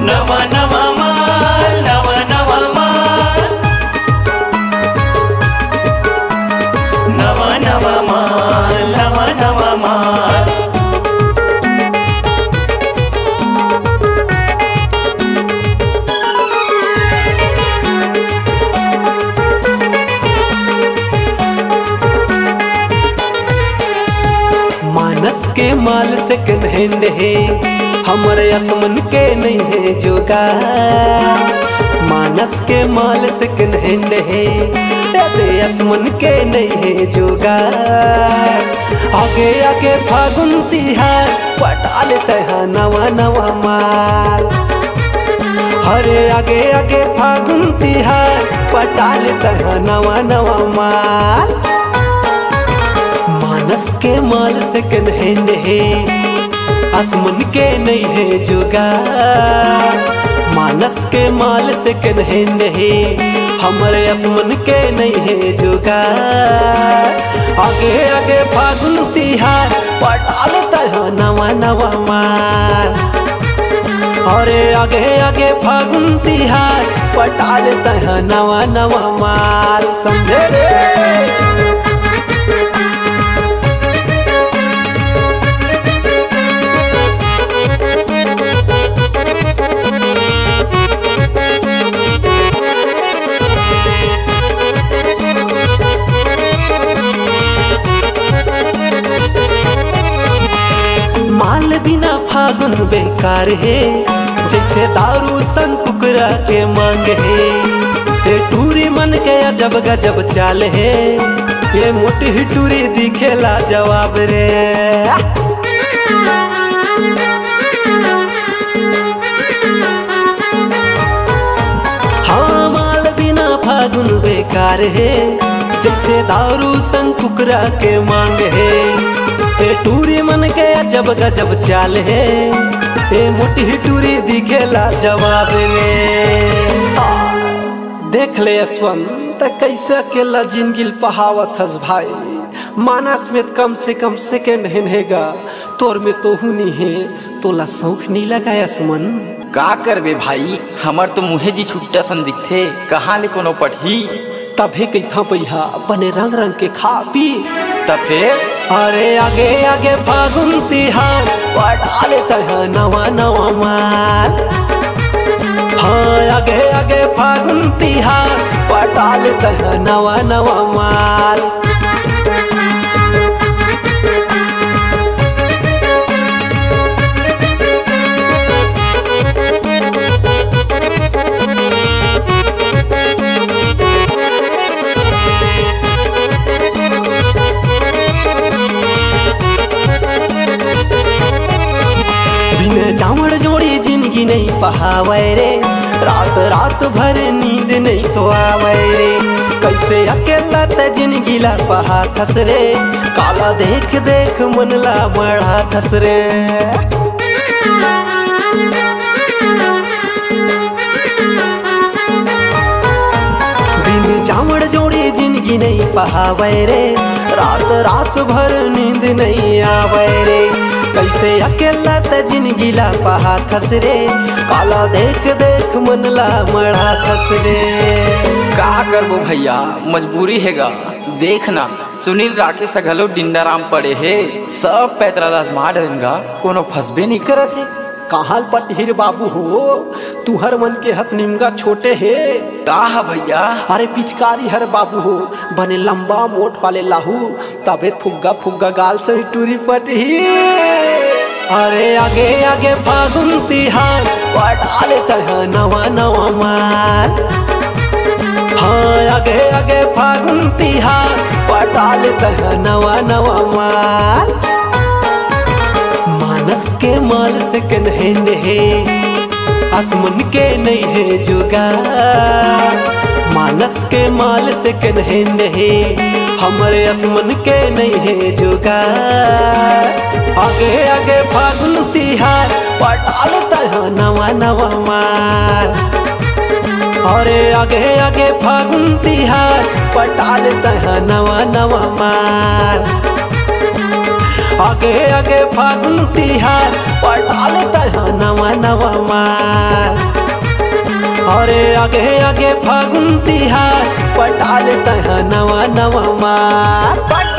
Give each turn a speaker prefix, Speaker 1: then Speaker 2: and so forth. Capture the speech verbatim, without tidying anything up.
Speaker 1: नवा नवा माल नवा नवा माल नवा नवा माल नवा नवा माल।
Speaker 2: मानस के माल सेकंड हैंड है, हमारे असमन के नहीं है जोगा। मानस के माल सेकंड हैंड है, अरे असमन के नहीं है जोगा। आगे आगे फागुन तिहार पटा लेते हैं नवा नवा माल। अरे आगे आगे फागुन तिहार पटा लेते हैं नवा नवा माल। मानस के माल सेकंड हैंड है, आसमन के नहीं है जोगा। मानस के माल सेकंड हैंड है, हमारे आसमन के नहीं है जोगा। आगे आगे फागुन तिहार पटा लेता है नवा नवा माल। अरे आगे आगे फागुन तिहार पटा लेता है नवा नवा माल। समझे रे? माल बिना फागुन बेकार है, जैसे दारू संग कुकरा के मांग है। ये टूरी मन के अजब गजब चाल है, ये मोटी ही टूरी दिखेला जवाब रे। हाँ माल बिना फागुन बेकार है, जैसे दारू संग कुकरा के मांग है। ए टूरी मन के अजब गजब चाल है, ए मोटी टूरी दिखेला जवाब रे। देख ले यशवंत कैसे अकेला जिंदगी पहावत हस भाई। मानस में कम से कम सेकेंड हैंड हैगा, तोर में तो हुनी है, तोला शौक नहीं लगा यशमन?
Speaker 3: का करबे भाई, हमर तो मुहे जी छुट्टा सन दिखथे, कहाँ ले कोनो पढ़ी।
Speaker 2: तभे कई था पैहा बने रंग रंग के खा पी।
Speaker 3: तब फिर
Speaker 2: अरे आगे आगे फागुन तिहार पटा लेता है नवा नवा माल। हाँ आगे आगे फागुन तिहार पटा लेता है नवा नवा माल। जामड़ जोड़ी जिंदगी नहीं पहावे रे, रात रात भर नींद नहीं तो आवे रे। कैसे अकेला ते जिंदगी ला पहा थस रे, काला देख देख मन ला बड़ा थस रे। बिन जामड़ जोड़ी जिंदगी नहीं पहावे रे, रात रात भर नींद नहीं आवे रे। कैसे अकेला ते जिंदगी ला पहा थस रे, काला देख देख मन ला मड़ा थस रे।
Speaker 3: का करबो भैया, मजबूरी हैगा। देखना सुनील राकेश घलो डिंडाराम पड़े है, सब पैतरा लाजमा डरेंगा, कोनो फसबे नहीं करत है।
Speaker 2: कहाल पटहीर बाबू हो, तुहर मन के हथ निमगा छोटे है।
Speaker 3: का भैया?
Speaker 2: अरे पिचकारी हर बाबू हो, बने लंबा मोट वाले लाहू, तबे फुग्गा फुग्गा गाल से टूरी पटही। अरे आगे आगे फागुन तिहार पटा लेता है नवा नवा माल। हाँ आगे आगे फागुन तिहार पटा लेता है नवा नवा माल। मानस के माल सेकंड हैंड है, आसमन के नहीं है जोगा। मानस के माल सेकंड हैंड है, हमारे आसमन के नहीं है जोगा। आगे आगे फागुन तिहार पटा लेता है नवा नवा माल। अरे आगे आगे फागुन तिहार पटा लेता है नवा नवा माल। आगे आगे फागुन तिहार पटाल तहा नवा नवा माल। अरे आगे आगे फागुन तिहार पटाल तहा नवा नवा माल।